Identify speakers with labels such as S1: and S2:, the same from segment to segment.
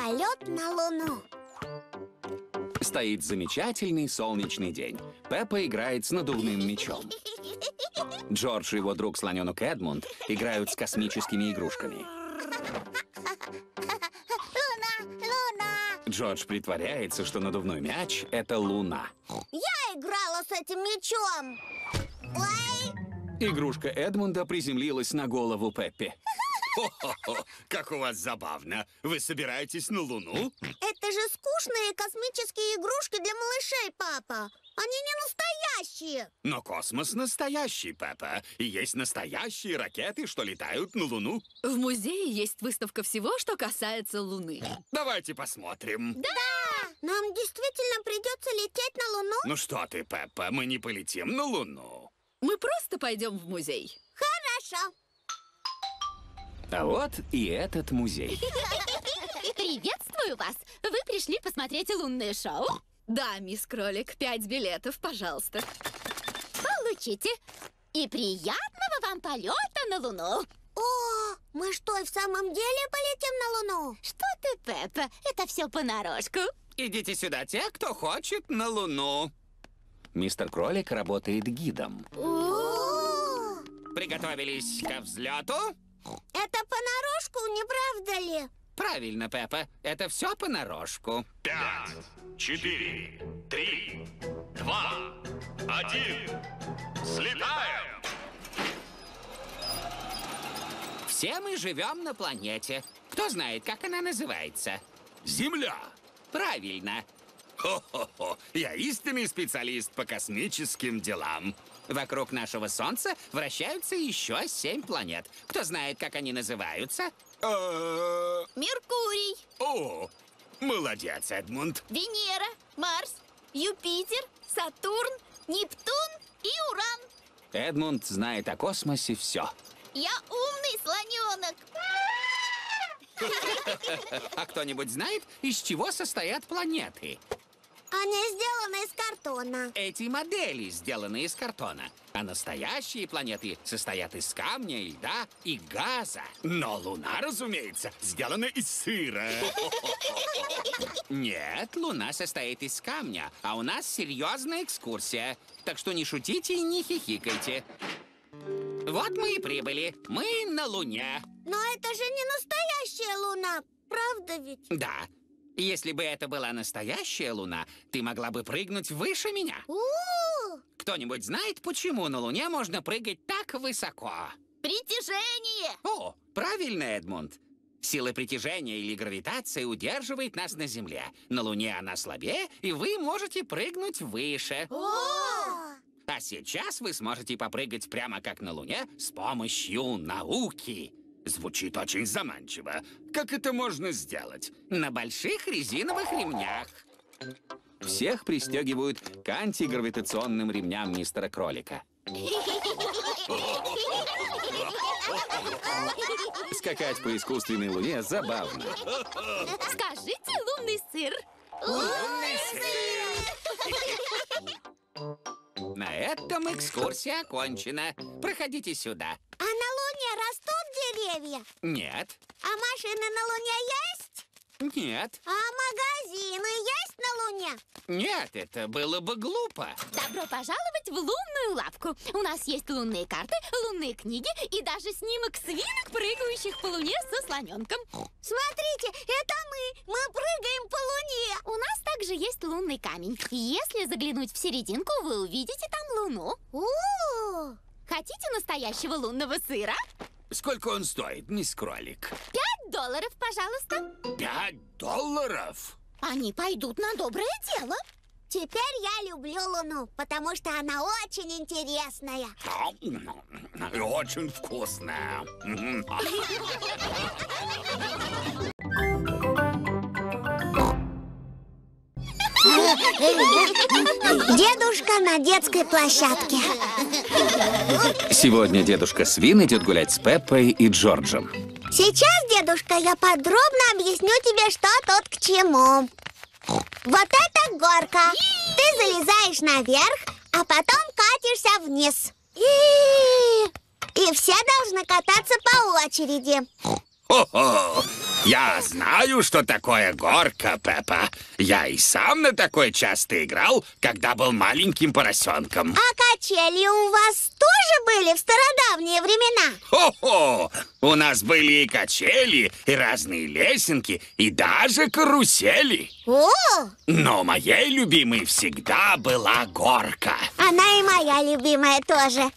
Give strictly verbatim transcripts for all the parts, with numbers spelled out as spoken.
S1: Полет на Луну.
S2: Стоит замечательный солнечный день. Пеппа играет с надувным мячом. Джордж и его друг слоненок Эдмунд играют с космическими игрушками.
S1: Луна, Луна.
S2: Джордж притворяется, что надувной мяч — это Луна.
S1: Я играла с этим мячом. Ой.
S2: Игрушка Эдмунда приземлилась на голову Пеппи.
S3: Хо-хо-хо, как у вас забавно. Вы собираетесь на Луну?
S1: Это же скучные космические игрушки для малышей, папа. Они не настоящие.
S3: Но космос настоящий, Пеппа. И есть настоящие ракеты, что летают на Луну.
S4: В музее есть выставка всего, что касается Луны.
S3: Давайте посмотрим.
S1: Да! Нам действительно придется лететь на Луну?
S3: Ну что ты, Пеппа, мы не полетим на Луну.
S4: Мы просто пойдем в музей.
S1: Хорошо.
S2: А вот и этот музей.
S5: Приветствую вас! Вы пришли посмотреть лунное шоу?
S4: Да, мисс Кролик, пять билетов, пожалуйста.
S5: Получите. И приятного вам полета на Луну.
S1: О, мы что, и в самом деле полетим на Луну?
S5: Что ты, Пеппа? Это все понарошку.
S3: Идите сюда, те, кто хочет на Луну.
S2: Мистер Кролик работает гидом.
S1: О,
S3: Приготовились ко взлету?
S1: это понарошку, не правда ли?
S3: Правильно, Пеппа. Это все понарошку.
S6: Пять, четыре, три, два, один. Слетаем!
S3: Все мы живем на планете. Кто знает, как она называется?
S6: Земля!
S3: Правильно.
S6: Хо-хо-хо! Я истинный специалист по космическим делам.
S3: Вокруг нашего Солнца вращаются еще семь планет. Кто знает, как они называются?
S6: Э,
S5: Меркурий,
S6: О, молодец, Эдмунд.
S5: Венера, Марс, Юпитер, Сатурн, Нептун и Уран.
S2: Эдмунд знает о космосе все.
S5: Я умный слоненок.
S3: А кто-нибудь знает, из чего состоят планеты?
S1: Они сделаны из картона.
S3: Эти модели сделаны из картона, а настоящие планеты состоят из камня, льда и газа.
S6: Но Луна, разумеется, сделана из сыра.
S3: Нет, Луна состоит из камня, а у нас серьезная экскурсия. Так что не шутите и не хихикайте. Вот мы и прибыли. Мы на Луне.
S1: Но это же не настоящая Луна, правда ведь?
S3: Да. Если бы это была настоящая Луна, ты могла бы прыгнуть выше меня.
S1: У-у-у!
S3: Кто-нибудь знает, почему на Луне можно прыгать так высоко?
S5: Притяжение.
S3: О, правильно, Эдмунд. Сила притяжения или гравитация удерживает нас на Земле. На Луне она слабее, и вы можете прыгнуть выше.
S1: О!
S3: А сейчас вы сможете попрыгать прямо как на Луне с помощью науки.
S6: Звучит очень заманчиво. Как это можно сделать?
S3: На больших резиновых ремнях.
S2: Всех пристегивают к антигравитационным ремням мистера Кролика. Скакать по искусственной луне забавно.
S5: Скажите лунный сыр.
S1: Лунный
S3: На этом экскурсия окончена. Проходите сюда.
S1: А на Луне растут деревья?
S3: Нет,
S1: А машины на Луне есть?
S3: нет,
S1: А магазины есть на Луне?
S3: нет, это было бы глупо.
S5: Добро пожаловать в лунную лавку. У нас есть лунные карты, лунные книги и даже снимок свинок, прыгающих по луне со слоненком.
S1: Смотрите, это мы! Мы прыгаем по Луне!
S5: У нас также есть лунный камень. Если заглянуть в серединку, вы увидите там луну.
S1: У-у-у!
S5: Хотите настоящего лунного сыра?
S6: Сколько он стоит, мисс Кролик?
S5: Пять долларов, пожалуйста.
S6: Пять долларов?
S5: Они пойдут на доброе дело.
S1: Теперь я люблю Луну, потому что она очень интересная.
S6: И очень вкусная.
S1: Дедушка на детской площадке.
S2: Сегодня дедушка Свин идет гулять с Пеппой и Джорджем.
S1: Сейчас, дедушка, я подробно объясню тебе, что тут к чему. Вот это горка. Ты залезаешь наверх, а потом катишься вниз. И все должны кататься по очереди.
S6: Хо-хо! Я знаю, что такое горка, Пеппа. Я и сам на такой часто играл, когда был маленьким поросенком.
S1: А качели у вас тоже были в стародавние времена?
S6: Хо-хо! У нас были и качели, и разные лесенки, и даже карусели.
S1: О,
S6: Но моей любимой всегда была горка.
S1: она и моя любимая тоже.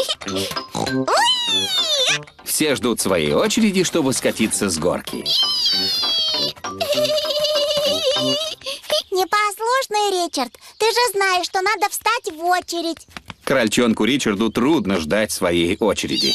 S1: Уи!
S2: Все ждут своей очереди, чтобы скатиться с горки.
S1: Непослушный Ричард, ты же знаешь, что надо встать в очередь.
S2: Крольчонку Ричарду трудно ждать своей очереди.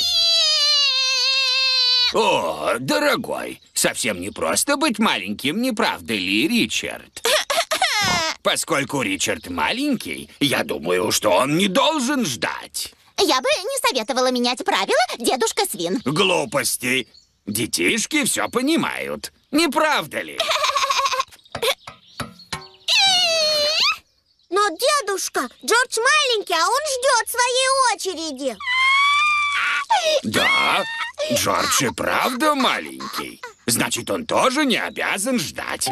S6: О, дорогой, совсем не просто быть маленьким, не правда ли, Ричард? Поскольку Ричард маленький, я думаю, что он не должен ждать.
S5: Я бы не советовала менять правила, дедушка Свин.
S6: Глупости. Детишки все понимают. Не правда ли?
S1: Но, дедушка, Джордж маленький, а он ждет своей очереди.
S6: Да, Джордж и правда маленький. Значит, он тоже не обязан ждать.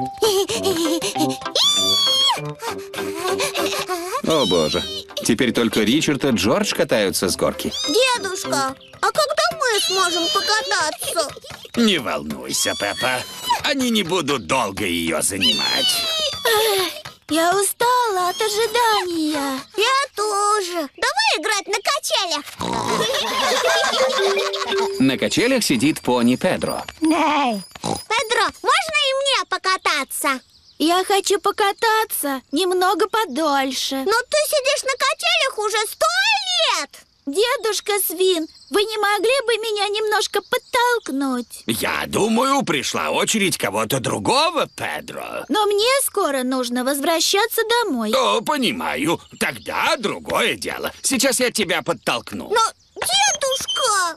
S2: О боже, теперь только Ричард и Джордж катаются с горки.
S1: Дедушка, а когда мы сможем покататься?
S6: Не волнуйся, Пеппа. Они не будут долго ее занимать.
S1: Я устала от ожидания. Я тоже. Давай играть на качелях.
S2: На качелях сидит пони Педро.
S1: Педро, можно и мне покататься?
S7: Я хочу покататься немного подольше.
S1: Но ты сидишь на качелях уже сто лет.
S7: Дедушка Свин, вы не могли бы меня немножко подтолкнуть?
S6: Я думаю, пришла очередь кого-то другого, Педро.
S7: Но мне скоро нужно возвращаться домой.
S6: О, понимаю. Тогда другое дело. Сейчас я тебя подтолкну.
S1: Но, дедушка...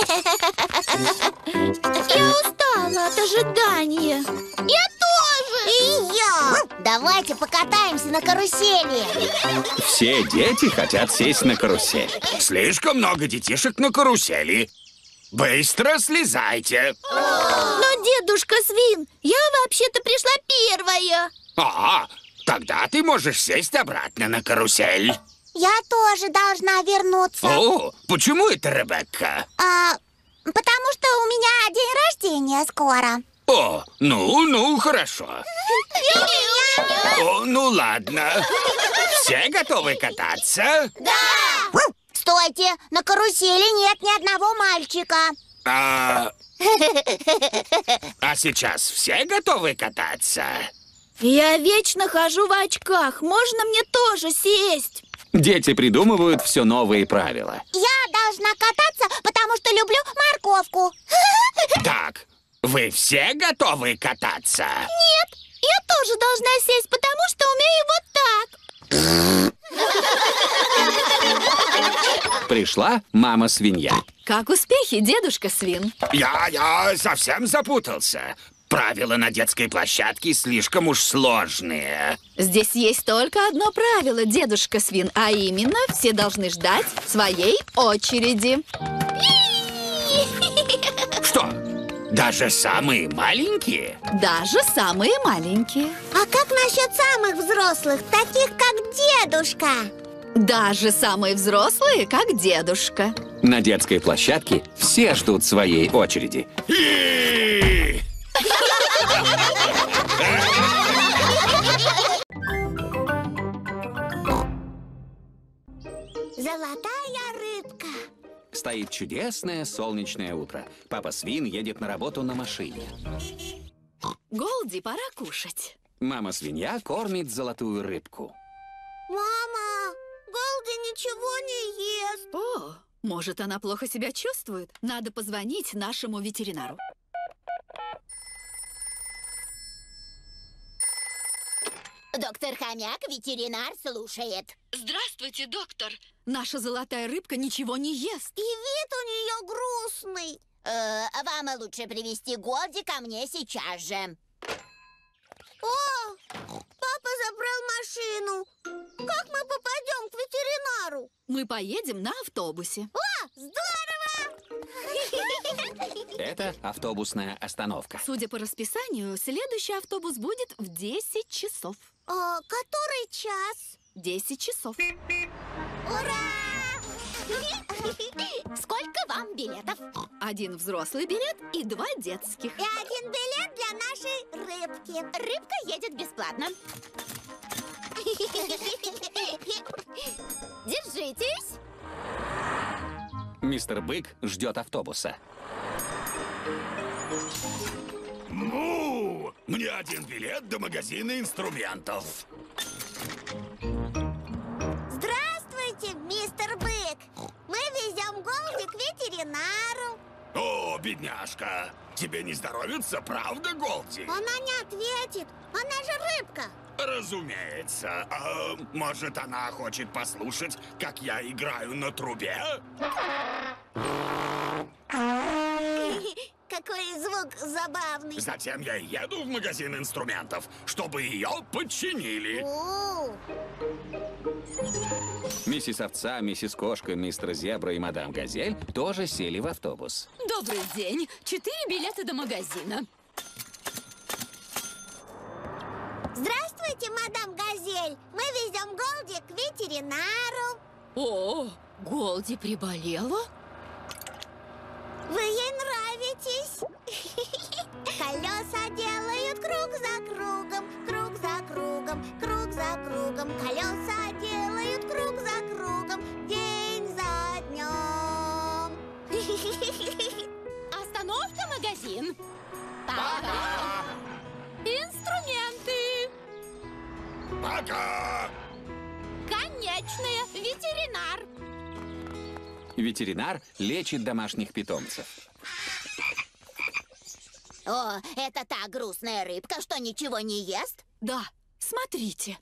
S7: Я устала от ожидания.
S1: Я тоже. И я. Давайте покатаемся на карусели.
S2: Все дети хотят сесть на карусель.
S6: Слишком много детишек на карусели. Быстро слезайте.
S7: Но, дедушка Свин, я вообще-то пришла первая.
S6: А, тогда ты можешь сесть обратно на карусель.
S1: Я тоже должна вернуться.
S6: О, почему это, Ребекка?
S1: А, потому что у меня день рождения скоро.
S6: О, ну, ну, хорошо. О, ну ладно. Все готовы кататься?
S1: Да! Стойте, на карусели нет ни одного мальчика.
S6: А, а сейчас все готовы кататься?
S7: Я вечно хожу в очках. Можно мне тоже сесть?
S2: Дети придумывают все новые правила.
S1: Я должна кататься, потому что люблю морковку.
S6: Так, вы все готовы кататься?
S7: Нет, я тоже должна сесть, потому что умею вот так.
S2: Пришла мама-свинья.
S4: Как успехи, дедушка Свин?
S6: Я, я совсем запутался. Правила на детской площадке слишком уж сложные.
S4: Здесь есть только одно правило, дедушка Свин, а именно все должны ждать своей очереди.
S6: Что, даже самые маленькие?
S4: Даже самые маленькие.
S1: А как насчет самых взрослых, таких как дедушка?
S4: Даже самые взрослые, как дедушка.
S2: На детской площадке все ждут своей очереди.
S6: И-
S1: Золотая рыбка.
S2: Стоит чудесное солнечное утро. Папа Свин едет на работу на машине.
S4: Голди, пора кушать.
S2: Мама-свинья кормит золотую рыбку.
S1: Мама, Голди ничего не ест.
S4: О, может, она плохо себя чувствует? Надо позвонить нашему ветеринару.
S5: Доктор Хомяк, ветеринар, слушает.
S4: Здравствуйте, доктор. Наша золотая рыбка ничего не ест.
S1: И вид у нее грустный.
S5: Э, вам лучше привести Голди ко мне сейчас же.
S1: О, папа забрал машину. Как мы попадем к ветеринару?
S4: Мы поедем на автобусе.
S1: О, здорово!
S2: Это автобусная остановка.
S4: Судя по расписанию, следующий автобус будет в десять часов.
S1: А, который час?
S4: десять часов.
S1: Ура!
S5: Сколько вам билетов?
S4: Один взрослый билет и два детских.
S1: И один билет для нашей рыбки.
S5: Рыбка едет бесплатно. Держитесь.
S2: Мистер Бык ждет автобуса.
S6: Ну, мне один билет до магазина инструментов.
S1: Здравствуйте, мистер Бык. Мы везем Голди к ветеринару.
S6: О, бедняжка, тебе не здоровится, правда, Голди?
S1: Она не ответит. Она же рыбка.
S6: Разумеется. А, может, она хочет послушать, как я играю на трубе?
S1: Какой звук забавный.
S6: Затем я и еду в магазин инструментов, чтобы ее починили.
S1: О,
S2: Миссис Овца, миссис Кошка, мистер Зебра и мадам Газель тоже сели в автобус.
S5: Добрый день. Четыре билета до магазина.
S1: Здравствуйте, мадам Газель. Мы везем Голди к ветеринару.
S5: О, Голди приболела?
S1: Вы ей нравитесь. Колеса делают круг за кругом, круг за кругом, круг за кругом. Колеса делают круг за кругом, день за днем.
S5: Остановка, магазин. Пока. Инструменты.
S6: Пока!
S5: Конечная. Ветеринар.
S2: Ветеринар лечит домашних питомцев.
S7: О, это та грустная рыбка, что ничего не ест?
S4: Да, смотрите.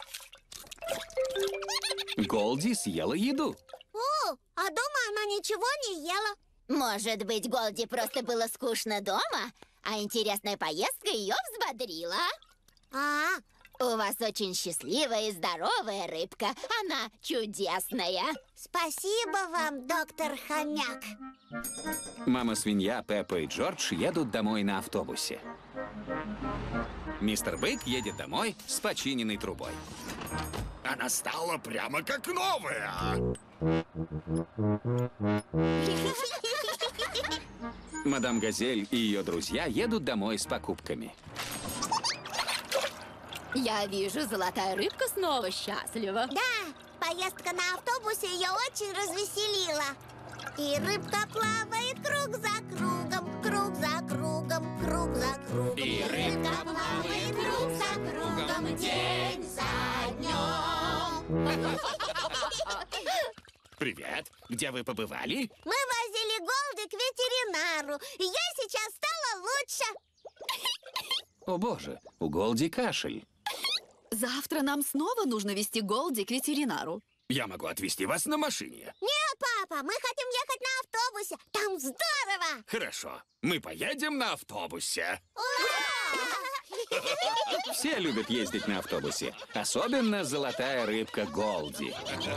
S2: Голди съела еду.
S1: О, а дома она ничего не ела.
S7: Может быть, Голди просто было скучно дома, а интересная поездка ее взбодрила?
S1: А,
S7: У вас очень счастливая и здоровая рыбка. Она чудесная.
S1: спасибо вам, доктор Хомяк.
S2: Мама-свинья, Пеппа и Джордж едут домой на автобусе. Мистер Бык едет домой с починенной трубой.
S6: Она стала прямо как новая.
S2: Мадам Газель и ее друзья едут домой с покупками.
S5: Я вижу, золотая рыбка снова счастлива.
S1: Да, поездка на автобусе ее очень развеселила. И рыбка плавает круг за кругом, круг за кругом, круг за кругом.
S3: И рыбка плавает круг за кругом, день за днем.
S6: Привет, где вы побывали?
S1: Мы возили Голди к ветеринару, и я сейчас стала лучше.
S2: О боже, у Голди кашель.
S4: Завтра нам снова нужно везти Голди к ветеринару.
S6: Я могу отвезти вас на машине.
S1: Нет, папа, мы хотим ехать на автобусе. Там здорово.
S6: Хорошо, мы поедем на автобусе.
S2: Все любят ездить на автобусе, особенно золотая рыбка Голди.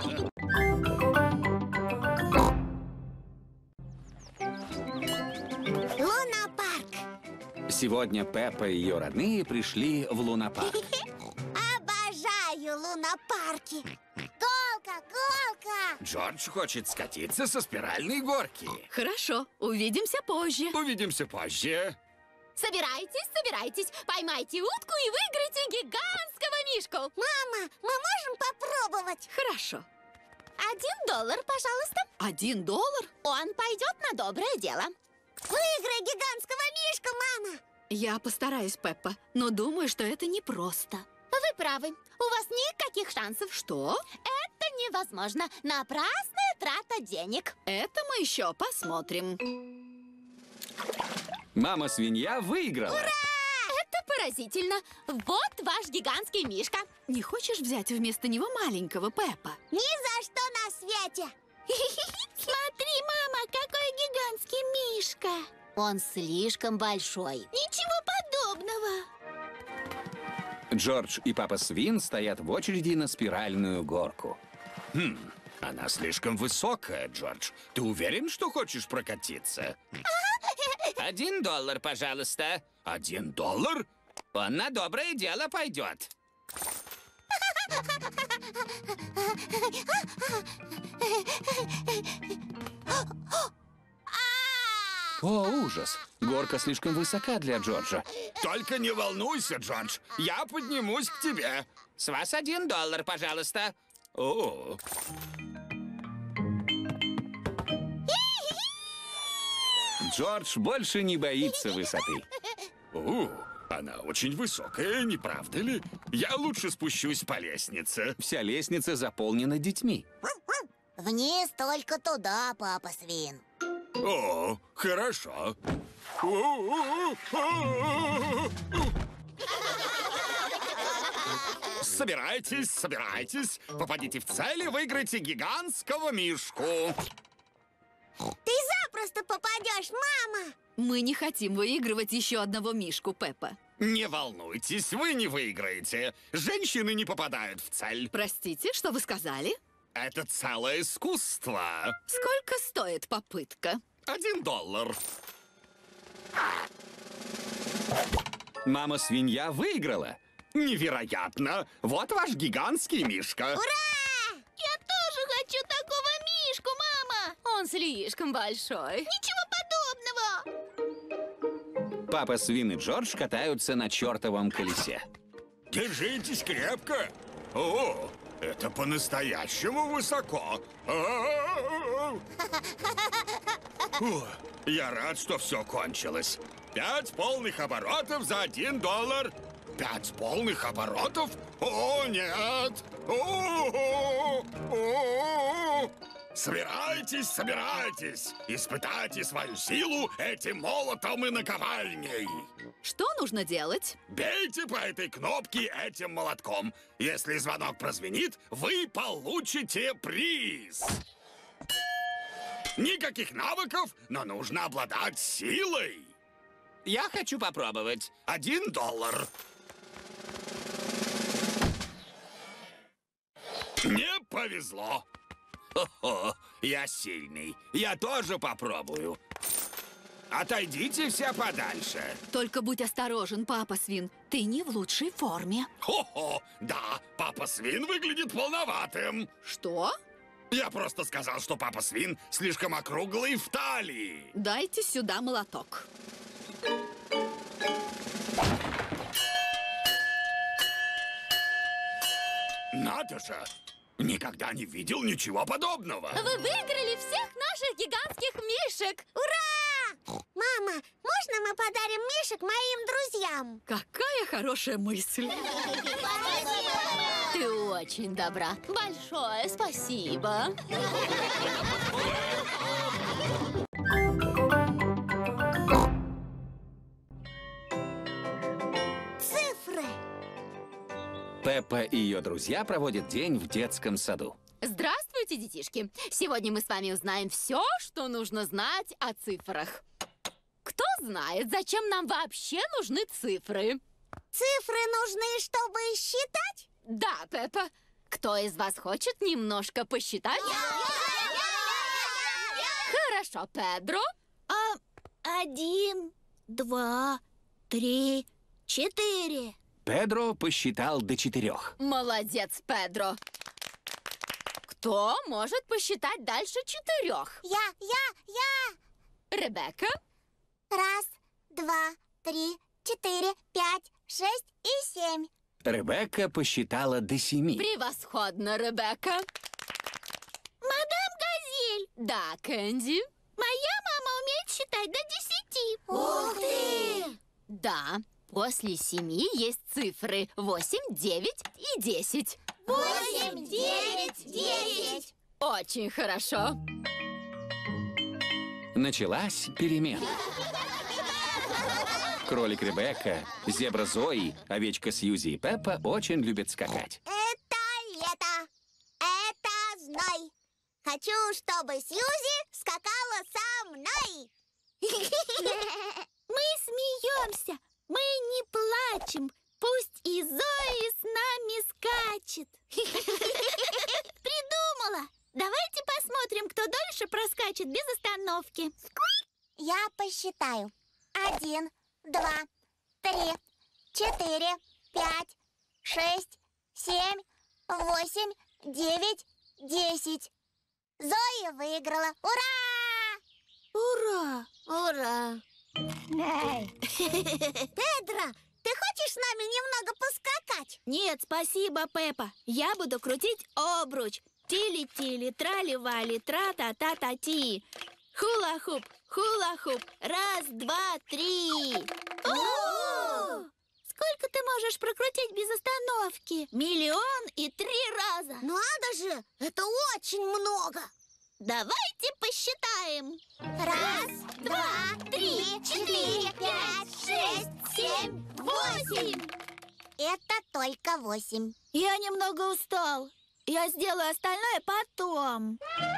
S1: Луна-парк.
S2: Сегодня Пеппа и ее родные пришли в лунопарк.
S1: Обожаю лунопарки. Колка, колка.
S6: Джордж хочет скатиться со спиральной горки.
S4: Хорошо, увидимся позже.
S6: Увидимся позже.
S5: Собирайтесь, собирайтесь, поймайте утку и выиграйте гигантского мишку.
S1: Мама, мы можем попробовать?
S4: Хорошо.
S5: Один доллар, пожалуйста.
S4: Один доллар?
S5: Он пойдет на доброе дело.
S1: Выиграй гигантского мишку, мама.
S4: Я постараюсь, Пеппа, но думаю, что это непросто.
S5: Вы правы. У вас никаких шансов.
S4: Что?
S5: Это невозможно. Напрасная трата денег.
S4: Это мы еще посмотрим.
S2: Мама-свинья выиграла.
S5: Это поразительно. Вот ваш гигантский мишка.
S4: Не хочешь взять вместо него маленького, Пеппа?
S1: Ни за что на свете.
S7: Смотри, мама, какой гигантский мишка.
S5: Он слишком большой.
S7: Ничего подобного.
S2: Джордж и папа Свин стоят в очереди на спиральную горку.
S6: Хм, она слишком высокая, Джордж. Ты уверен, что хочешь прокатиться?
S3: Один доллар, пожалуйста.
S6: Один доллар?
S3: Он на доброе дело пойдет.
S2: О, ужас! Горка слишком высока для Джорджа.
S6: Только не волнуйся, Джордж. Я поднимусь к тебе.
S3: С вас один доллар, пожалуйста.
S6: О,
S2: Джордж больше не боится высоты.
S6: о, она очень высокая, не правда ли? Я лучше спущусь по лестнице.
S2: Вся лестница заполнена детьми.
S1: Вниз только туда, папа свин.
S6: О, хорошо. Собирайтесь, собирайтесь. Попадите в цель и выиграйте гигантского мишку.
S1: Ты запросто попадешь, мама.
S4: Мы не хотим выигрывать еще одного мишку, Пеппа.
S6: Не волнуйтесь, вы не выиграете. Женщины не попадают в цель.
S4: Простите, что вы сказали?
S6: Это целое искусство.
S4: Сколько стоит попытка?
S6: Один доллар.
S2: Мама-свинья выиграла.
S6: Невероятно. Вот ваш гигантский мишка.
S5: Я тоже хочу такого мишку, мама! Он слишком большой. Ничего подобного!
S2: Папа Свин и Джордж катаются на чертовом колесе.
S6: Держитесь крепко. О, это по-настоящему высоко. О, я рад, что все кончилось. Пять полных оборотов за один доллар. Пять полных оборотов? О, нет! О, о, собирайтесь, собирайтесь! Испытайте свою силу этим молотом и наковальней!
S4: Что нужно делать?
S6: Бейте по этой кнопке этим молотком. Если звонок прозвенит, вы получите приз. Никаких навыков, но нужно обладать силой.
S3: Я хочу попробовать.
S6: Один доллар. Не повезло. Хо-хо, я сильный. Я тоже попробую. Отойдите все подальше.
S4: Только будь осторожен, папа Свин. Ты не в лучшей форме.
S6: Хо-хо, да, папа Свин выглядит полноватым.
S4: Что?
S6: Я просто сказал, что папа Свин слишком округлый в талии.
S4: Дайте сюда молоток.
S6: Надо же! Никогда не видел ничего подобного.
S5: Вы выиграли всех наших гигантских мишек!
S1: Ура! Мама, можно мы подарим мишек моим друзьям?
S4: Какая хорошая мысль.
S5: Ты очень добра. Большое спасибо.
S1: Цифры.
S2: Пеппа и ее друзья проводят день в детском саду.
S5: Здравствуйте, детишки! Сегодня мы с вами узнаем все, что нужно знать о цифрах. Кто знает, зачем нам вообще нужны цифры?
S1: Цифры нужны, чтобы считать?
S5: Да, Пеппа. Кто из вас хочет немножко посчитать? Хорошо, Педро.
S1: А один, два, три, четыре.
S2: Педро посчитал до четырех.
S5: Молодец, Педро. Кто может посчитать дальше четырех?
S1: Я, я, я.
S5: Ребекка?
S1: Раз, два, три, четыре, пять, шесть и семь.
S2: Ребекка посчитала до семи.
S5: Превосходно, Ребекка.
S1: Мадам Газель.
S5: Да, Кэнди.
S1: Моя мама умеет считать до десяти. Ух ты!
S5: Да, после семи есть цифры восемь, девять и десять.
S1: Восемь, девять, десять.
S5: Очень хорошо.
S2: Началась перемена. Кролик Ребекка, зебра Зои, овечка Сьюзи и Пеппа очень любят скакать.
S1: Это лето. Это зной. Хочу, чтобы Сьюзи скакала со мной. Мы смеемся. Мы не плачем. Пусть и Зои с нами скачет. Придумала. Давайте посмотрим, кто дольше проскачет без остановки. Я посчитаю. Один, два, три, четыре, пять, шесть, семь, восемь, девять, десять. Зоя выиграла. Ура!
S4: Ура!
S1: Ура! Педро, ты хочешь с нами немного поскакать?
S4: Нет, спасибо, Пеппа. Я буду крутить обруч. Тили-тили, трали-вали, тра-та-та-та-ти. Хула-хуп, хула-хуп. Раз, два, три. О! Сколько ты можешь прокрутить без остановки? Миллион и три раза.
S1: Надо же, это очень много.
S4: Давайте посчитаем.
S1: Раз, два, три, четыре, пять, шесть, семь, восемь. Это только восемь.
S4: Я немного устал. Я сделаю остальное потом.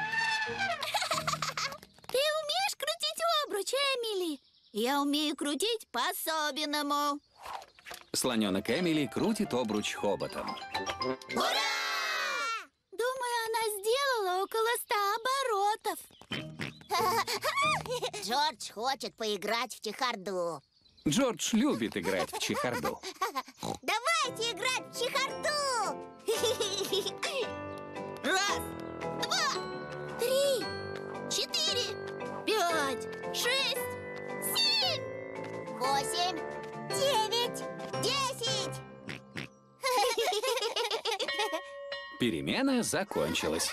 S4: Ты умеешь крутить обруч, Эмили? Я умею крутить по-особенному.
S2: Слоненок Эмили крутит обруч хоботом.
S1: Ура!
S4: Думаю, она сделала около ста оборотов.
S1: Джордж хочет поиграть в чехарду.
S2: Джордж любит играть в чехарду.
S1: Давайте играть в чехарду!
S4: Раз, два, три, четыре, пять, шесть, семь,
S1: Восемь, девять, десять.
S2: Перемена закончилась.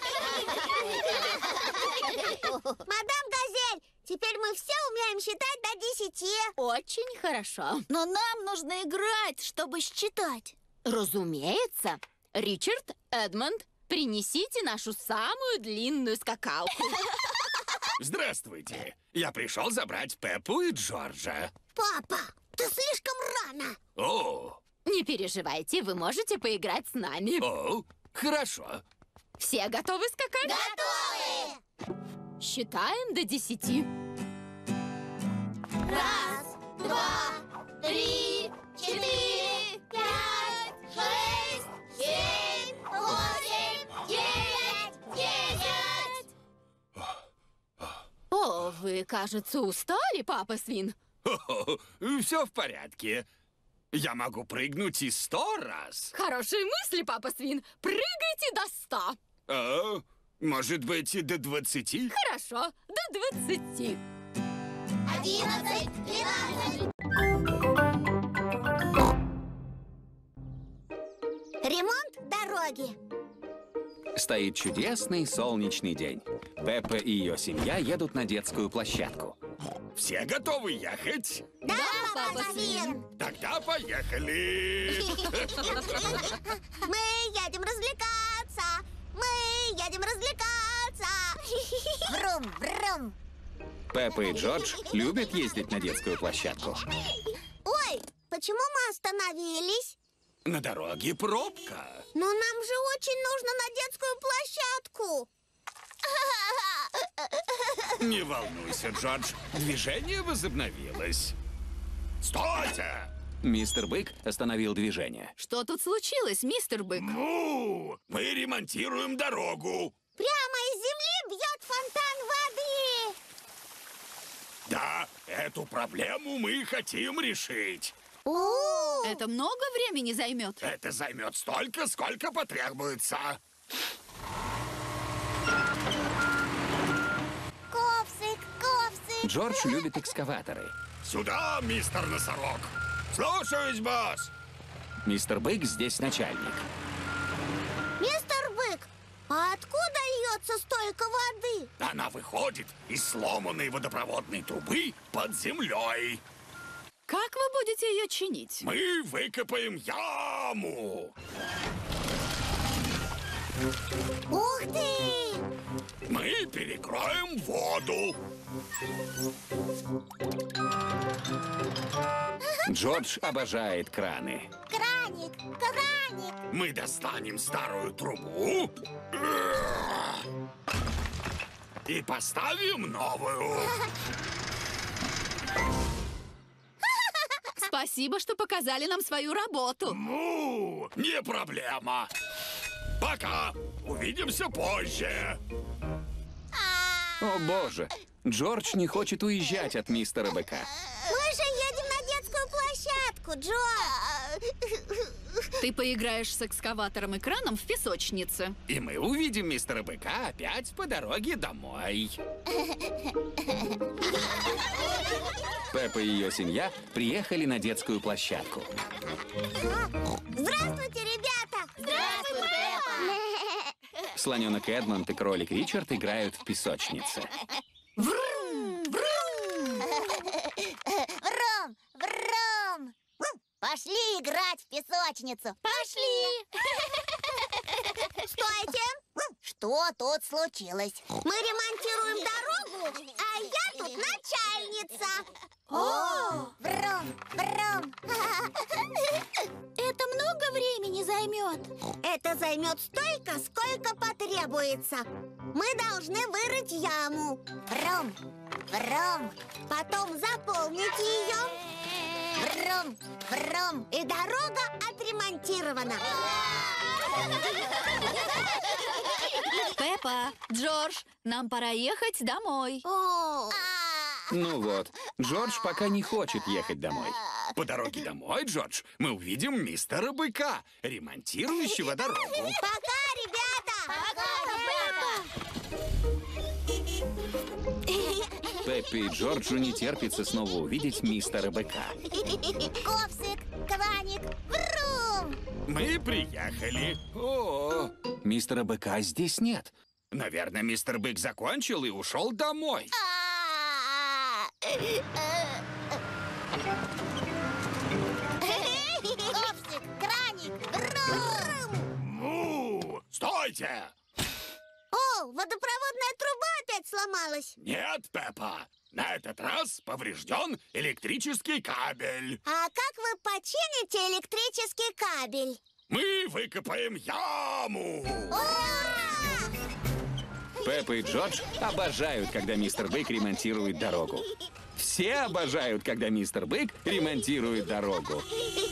S1: Мадам Газель, теперь мы все умеем считать до десяти.
S5: Очень хорошо.
S4: Но нам нужно играть, чтобы считать.
S5: Разумеется. Ричард, Эдмонд, принесите нашу самую длинную скакалку.
S6: Здравствуйте. Я пришел забрать Пеппу и Джорджа.
S1: Папа, ты слишком рано.
S6: О,
S5: Не переживайте, вы можете поиграть с нами.
S6: о, хорошо.
S5: Все готовы скакать?
S1: Готовы!
S5: Считаем до десяти.
S1: Раз, два, три, четыре, пять, шесть, семь, восемь, девять, десять.
S5: О, вы, кажется, устали, папа Свин.
S6: Все в порядке. Я могу прыгнуть и сто раз.
S5: Хорошие мысли, папа Свин. Прыгайте до ста.
S6: А, может быть, и до двадцати?
S5: Хорошо, до двадцати.
S1: Одиннадцать, двенадцать. Ремонт дороги.
S2: Стоит чудесный солнечный день. Пеппа и ее семья едут на детскую площадку.
S6: Все готовы ехать?
S1: Да,
S5: папа
S1: папа Свин.
S6: Тогда поехали.
S1: Мы едем развлекаться. Мы едем развлекаться. Врум, врум.
S2: Пеппа и Джордж любят ездить на детскую площадку.
S1: Ой, почему мы остановились?
S6: На дороге пробка.
S1: Но нам же очень нужно на детскую площадку.
S6: Не волнуйся, Джордж. Движение возобновилось. Стойте!
S2: Мистер Бык остановил движение.
S4: Что тут случилось, мистер Бык?
S6: Му! Мы ремонтируем дорогу.
S1: Прямо из земли бьет фонтан воды.
S6: Да, эту проблему мы хотим решить.
S1: О,
S4: Это много времени займет?
S6: Это займет столько, сколько потребуется.
S1: ковсик, ковсик.
S2: Джордж любит экскаваторы.
S6: Сюда, мистер Носорог. Слушаюсь, босс.
S2: Мистер Бык здесь начальник.
S1: Мистер Бык, а откуда льется столько воды?
S6: Она выходит из сломанной водопроводной трубы под землей.
S4: Как вы будете ее чинить?
S6: Мы выкопаем яму.
S1: Ух ты!
S6: Мы перекроем воду.
S2: Джордж обожает краны.
S1: Краник, краник.
S6: Мы достанем старую трубу и поставим новую.
S4: Спасибо, что показали нам свою работу.
S6: Му, не проблема. Пока. Увидимся позже.
S2: О, боже! Джордж не хочет уезжать от мистера Быка.
S1: Мы дорожку, Джо!
S4: Ты поиграешь с экскаватором-экраном в песочнице.
S6: И мы увидим мистера Быка опять по дороге домой.
S2: Пеппа и ее семья приехали на детскую площадку.
S1: Здравствуйте, ребята!
S7: Здравствуй, Пеппа!
S2: Слоненок Эдмонд и кролик Ричард играют в песочнице.
S7: Врум! Врум! Пошли играть в песочницу! Пошли!
S1: Стойте!
S7: Что тут случилось?
S1: Мы ремонтируем дорогу, а я тут начальница.
S7: О! Врум! Врум!
S1: Это много времени займет? Это займет столько, сколько потребуется. Мы должны вырыть яму.
S7: Врум! Врум!
S1: Потом заполнить ее.
S7: Врум! Врум!
S1: И дорога отремонтирована.
S4: Пеппа, Джордж, нам пора ехать домой.
S1: О,
S2: Ну вот, Джордж пока не хочет ехать домой.
S6: По дороге домой, Джордж, мы увидим мистера Быка, ремонтирующего дорогу.
S1: пока, ребята!
S2: Пеппи и Джорджу не терпится снова увидеть мистера Быка.
S7: Ковсик! Краник! Врум!
S6: Мы приехали. О,
S2: Мистера Быка здесь нет.
S6: наверное, мистер Бык закончил и ушел домой.
S7: Ковсик! Краник! Врум!
S6: Му! Стойте!
S1: О, водопроводная труба опять сломалась.
S6: Нет, Пеппа, на этот раз поврежден электрический кабель.
S1: А как вы почините электрический кабель?
S6: Мы выкопаем яму.
S1: Ура!
S2: Пеппа и Джордж обожают, когда мистер Бык ремонтирует дорогу. Все обожают, когда мистер Бык ремонтирует дорогу.